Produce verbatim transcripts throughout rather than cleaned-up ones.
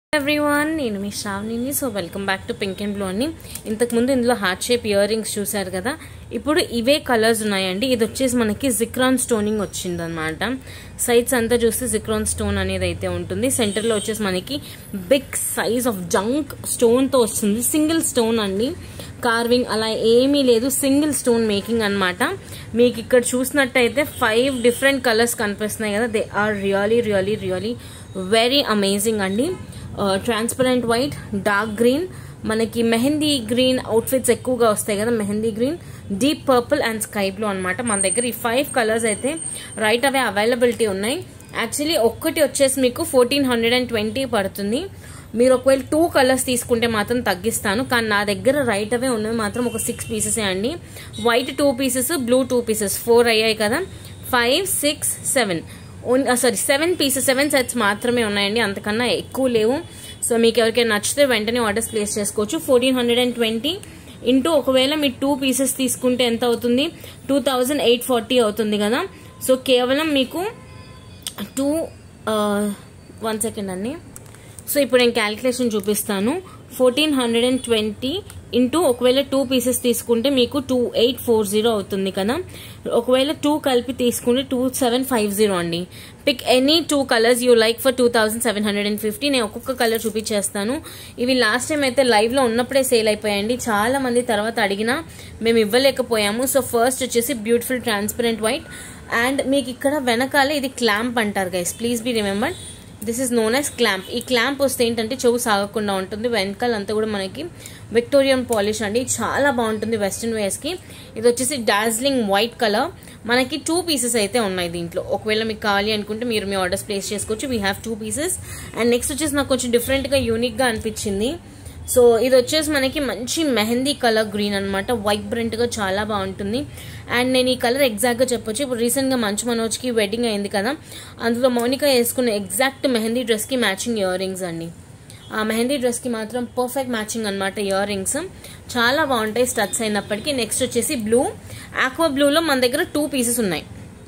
Everyone నేను మీ శ్రావణిని. So welcome back to pink and blue అని. ఇంతకు ముందు ఇందులో హార్ట్ షేప్ ఇయర్ రింగ్స్ చూసారు కదా, ఇప్పుడు ఇవే కలర్స్ ఉన్నాయండి. ఇది వచ్చేసి మనకి జిక్రాన్ స్టోనింగ్ వచ్చింది అనమాట. సైడ్స్ అంతా చూస్తే జిక్రాన్ స్టోన్ అనేది అయితే ఉంటుంది. సెంటర్లో వచ్చేసి మనకి బిగ్ సైజ్ ఆఫ్ జంక్ స్టోన్తో వస్తుంది. సింగిల్ స్టోన్ అండి, కార్వింగ్ అలా ఏమీ లేదు, సింగిల్ స్టోన్ మేకింగ్ అనమాట. మీకు ఇక్కడ చూసినట్టయితే ఫైవ్ డిఫరెంట్ కలర్స్ కనిపిస్తున్నాయి కదా, they are really really really very amazing అండి. ట్రాన్స్పరెంట్ వైట్, డార్క్ గ్రీన్, మనకి మెహందీ గ్రీన్ అవుట్ఫిట్స్ ఎక్కువగా వస్తాయి కదా, mehndi green, deep purple and sky blue అనమాట. మన దగ్గర ఈ ఫైవ్ కలర్స్ అయితే రైట్ అవే అవైలబిలిటీ ఉన్నాయి. యాక్చువల్లీ ఒక్కటి వచ్చేసి మీకు ఫోర్టీన్ హండ్రెడ్ అండ్ ట్వంటీ పడుతుంది. మీరు ఒకవేళ టూ కలర్స్ తీసుకుంటే మాత్రం తగ్గిస్తాను, కానీ నా దగ్గర రైట్ అవే ఉన్నవి మాత్రం ఒక సిక్స్ పీసెసే అండి. White two pieces, blue two pieces, four అయ్యాయి కదా, five six seven sorry seven pieces seven sets మాత్రమే ఉన్నాయండి, అంతకన్నా ఎక్కువ లేవు. సో మీకు ఎవరికైనా నచ్చితే వెంటనే ఆర్డర్స్ ప్లేస్ చేసుకోవచ్చు. Fourteen hundred and twenty into ఒకవేళ మీరు టూ పీసెస్ తీసుకుంటే ఎంత అవుతుంది, టూ థౌజండ్ ఎయిట్ ఫార్టీ అవుతుంది కదా. సో కేవలం మీకు టూ వన్ సెకండ్ అండి. సో ఇప్పుడు నేను క్యాలిక్యులేషన్ చూపిస్తాను. Fourteen hundred and twenty into ఒకవేళ టూ పీసెస్ తీసుకుంటే మీకు టూ ఎయిట్ ఫోర్ జీరో అవుతుంది కదా. ఒకవేళ టూ కలిపి తీసుకుంటే టూ సెవెన్ ఫైవ్ జీరో అండి. Pick any two colours you like for two thousand seven hundred and fifty. నేను ఒక్కొక్క కలర్ చూపించేస్తాను. ఇవి లాస్ట్ టైం అయితే లైవ్ లో ఉన్నప్పుడే సేల్ అయిపోయాయండి. చాలా మంది తర్వాత అడిగినా మేము ఇవ్వలేకపోయాము. సో ఫస్ట్ వచ్చేసి బ్యూటిఫుల్ ట్రాన్స్పరెంట్ వైట్, అండ్ మీకు ఇక్కడ వెనకాల ఇది క్లాంప్ అంటారు guys, please be remember this is known as clamp. ఈ క్లాంప్ వస్తే ఏంటంటే చెవు సాగకుండా ఉంటుంది. వెనకాల అంతా కూడా మనకి విక్టోరియన్ పాలిష్ అండి, చాలా బాగుంటుంది వెస్ట్రన్ వేర్స్ కి. ఇది వచ్చేసి డార్జిలింగ్ వైట్ కలర్. మనకి టూ పీసెస్ అయితే ఉన్నాయి దీంట్లో. ఒకవేళ మీకు కావాలి అనుకుంటే మీరు మీ ఆర్డర్స్ ప్లేస్ చేసుకోవచ్చు. We have two pieces. And next వచ్చేసి నాకు కొంచెం డిఫరెంట్ గా యూనిక్ గా అనిపించింది. సో ఇది వచ్చేసి మనకి మంచి మెహందీ కలర్ గ్రీన్ అనమాట, వైబ్రెంట్ గా చాలా బాగుంటుంది. అండ్ నేను ఈ కలర్ ఎగ్జాక్ట్ గా చెప్పొచ్చు, ఇప్పుడు రీసెంట్ గా మంచు మనోజ్ కి వెడ్డింగ్ అయింది కదా, అందులో మౌనిక వేసుకున్న ఎగ్జాక్ట్ మెహందీ డ్రెస్ కి మ్యాచింగ్ ఇయర్ రింగ్స్ అండి. ఆ మెహందీ డ్రెస్ కి మాత్రం పర్ఫెక్ట్ మ్యాచింగ్ అనమాట ఇయర్ రింగ్స్, చాలా బాగుంటాయి స్టడ్స్ అయినప్పటికీ. నెక్స్ట్ వచ్చేసి బ్లూ, ఆక్వా బ్లూలో మన దగ్గర టూ పీసెస్ ఉన్నాయి.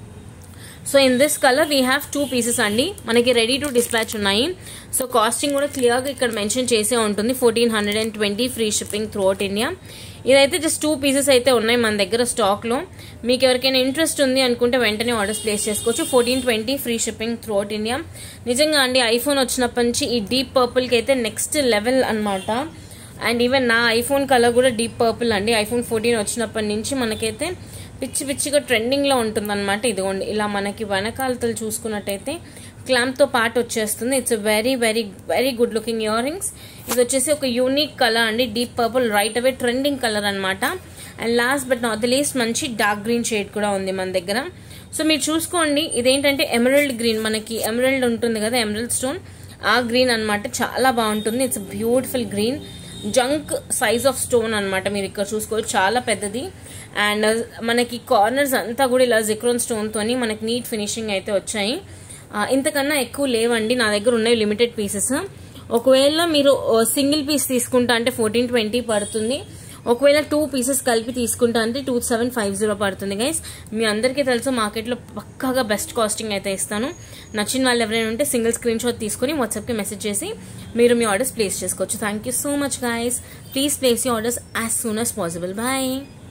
So in this colour we have two pieces అండి, మనకి రెడీ టు డిస్పాచ్ ఉన్నాయి. సో కాస్టింగ్ కూడా క్లియర్గా ఇక్కడ మెన్షన్ చేసే ఉంటుంది, fourteen hundred and twenty free shipping throughout India. ఇదైతే జస్ట్ టూ పీసెస్ అయితే ఉన్నాయి మన దగ్గర స్టాక్లో. మీకు ఎవరికైనా ఇంట్రెస్ట్ ఉంది అనుకుంటే వెంటనే ఆర్డర్స్ ప్లేస్ చేసుకోవచ్చు. Fourteen twenty free shipping throughout India. నిజంగా అండి ఐఫోన్ వచ్చినప్పటి నుంచి ఈ డీప్ పర్పుల్కి అయితే నెక్స్ట్ లెవెల్ అనమాట. అండ్ ఈవెన్ నా ఐఫోన్ కలర్ కూడా డీప్ పర్పుల్ అండి. ఐఫోన్ ఫోర్టీన్ వచ్చినప్పటి నుంచి మనకైతే పిచ్చి పిచ్చిగా ట్రెండింగ్ లో ఉంటుంది అనమాట. ఇదిగోండి ఇలా మనకి వెనకాలతలు చూసుకున్నట్టయితే క్లాంప్ తో పాటు వచ్చేస్తుంది. It's very very very good looking earrings. ఇది వచ్చేసి ఒక యూనిక్ కలర్ అండి, deep purple, right away trending colour అనమాట. And last but not the least మంచి డార్క్ గ్రీన్ షేడ్ కూడా ఉంది మన దగ్గర. సో మీరు చూసుకోండి, ఇదేంటంటే ఎమరల్డ్ గ్రీన్, మనకి ఎమరల్డ్ ఉంటుంది కదా ఎమరల్డ్ స్టోన్, ఆ గ్రీన్ అనమాట, చాలా బాగుంటుంది. It's beautiful green, junk size of stone అనమాట. మీరు ఇక్కడ చూసుకోవచ్చు, చాలా పెద్దది. అండ్ మనకి కార్నర్స్ అంతా కూడా ఇలా జిక్రోన్ స్టోన్ తోని మనకి నీట్ ఫినిషింగ్ అయితే వచ్చాయి. ఇంతకన్నా ఎక్కువ లేవండి, నా దగ్గర ఉన్నాయి లిమిటెడ్ పీసెస్. ఒకవేళ మీరు సింగిల్ పీస్ తీసుకుంటా అంటే ఫోర్టీన్ ట్వంటీ పడుతుంది. ఒకవేళ టూ పీసెస్ కలిపి తీసుకుంటా అంటే టూ సెవెన్ ఫైవ్ జీరో పడుతుంది గైస్. మీ అందరికీ తెలుసు మార్కెట్లో పక్కాగా బెస్ట్ కాస్టింగ్ అయితే ఇస్తాను. నచ్చిన వాళ్ళు ఎవరైనా ఉంటే సింగిల్ స్క్రీన్ షాట్ తీసుకుని వాట్సాప్కి మెసేజ్ చేసి మీరు మీ ఆర్డర్స్ ప్లేస్ చేసుకోవచ్చు. Thank you so much guys. Please place you orders as soon as possible. Bye.